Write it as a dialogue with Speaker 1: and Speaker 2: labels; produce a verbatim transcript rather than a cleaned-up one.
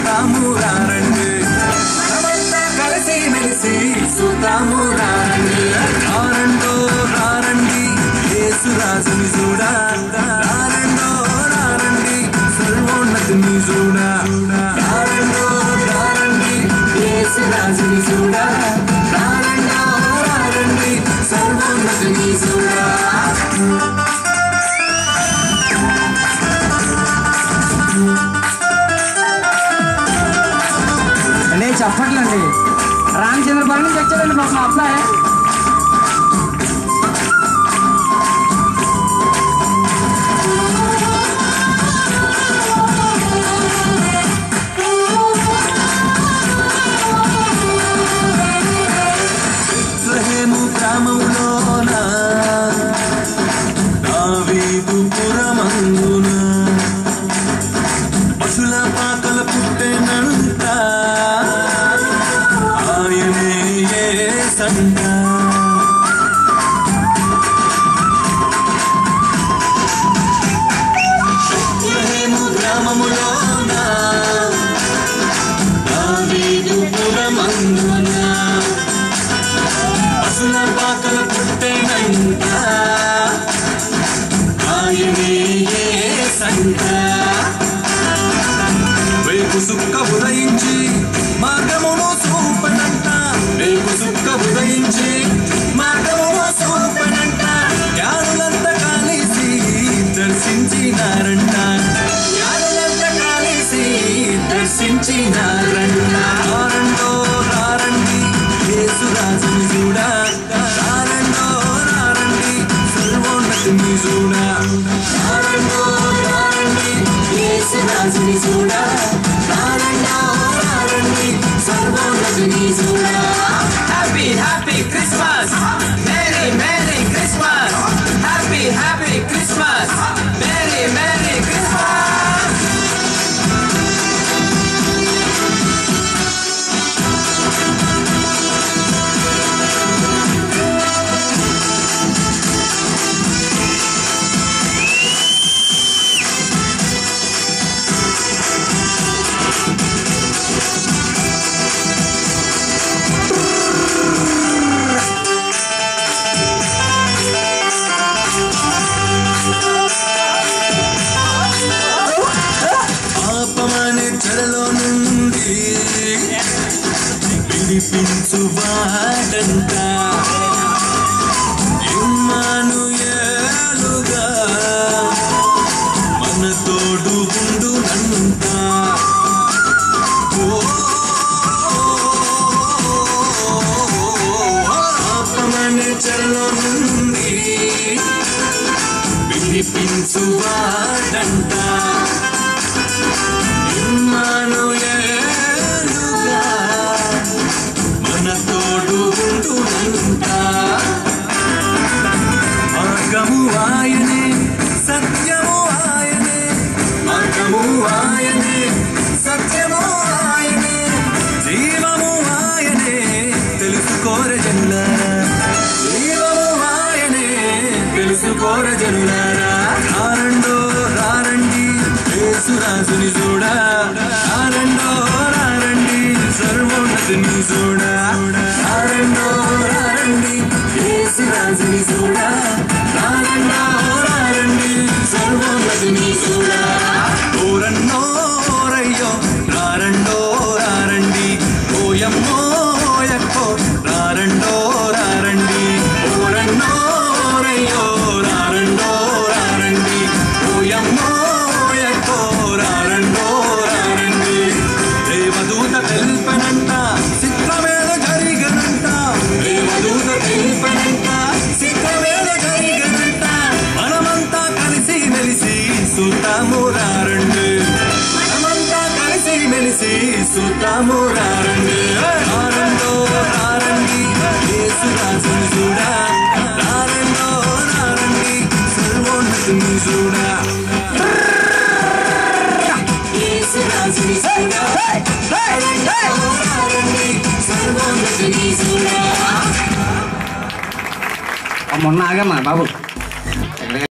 Speaker 1: చూద్దాము రండి మనమంతా కలిసి మెలిసి చూద్దాము రండి రారండో రారండి యేసురాజుని చూడా రారండో రారండి సర్వోన్నతుని చూడా రారండో రారండి యేసురాజుని చూడా రారండో రారండి సర్వోన్నతుని చూడా
Speaker 2: అంటే చెప్పట్లండి రామచంద్రపురం నుంచి వచ్చాడండి పాప మా అబ్బాయి
Speaker 1: బెత్లెహేము గ్రామంలోన దావీదు పురమందున పశుల పాకల పుట్టెనంట ఆయనే యేసంట బెత్లెహేము గ్రామములోన దావీదు పురమందున పశుల పాకల పుట్టెనంట ఆయనే యేసంట రేపు సుక్క ఉదయించి మార్గమును చూపనంట రేపు సుక్క ఉదయించి మార్గమును చూపనంట జ్ఞానులంతా కలిసి దర్శించినారంట జ్ఞానులంతా కలిసి దర్శించినారంట రారండో రారండి యేసురాజుని చూడా రారండో రారండి సర్వోన్నతుని చూడా రారండో రారండి యేసురాజుని చూడా రారండో రారండి సర్వోన్నతుని చూడా happy happy Christmas merry merry Christmas happy happy Christmas merry merry Christmas పాపమనే చెరలో నుండి విడిపించువాడంట ఇమ్మానుయేలుగా మన తోడు ఉండునంట పాపమనే చెరలో నుండి విడిపించువాడంట ఇమ్మానుయేలుగా మన తోడు ఉండునంట మార్గము ఆయనే సత్యము ఆయనే మార్గము ఆయనే సత్యము ఆయనే జీవము ఆయనే తెలుసుకోర జనులారా జీవము ఆయనే తెలుసుకోర జనులారా రారండో రారండి యేసురాజుని చూడా రారండో రారండి సర్వోన్నతుని చూడా రారండో రారండి యేసురాజుని చూడా రారండో రారండి సర్వోన్నతుని చూడా ఓరన్నో రయ్యో రారండో రారండి ఓయమ్మో యక్కో రారండో రారండి ఓరన్నో రయ్యో రారండో రారండి ఓయమ్మో యక్కో రారండో రారండి దేవదూత తెల్పనంట సిద్ధమేళ జరిగనంట దేవదూత తెల్పనంట సిద్ధమేళ జరిగనంట మనమంతా కలిసి మెలిసి చూద్దాము రండి మనమంతా కలిసి మెలిసి చూద్దాము రండి రారండో రారండి యేసురాజుని చూడా రారండో రారండి సర్వోన్నతుని చూడా యేసురాజుని చూడా రారండో రారండి సర్వోన్నతుని చూడా
Speaker 2: మొన్న ఆగమ్మా బాబు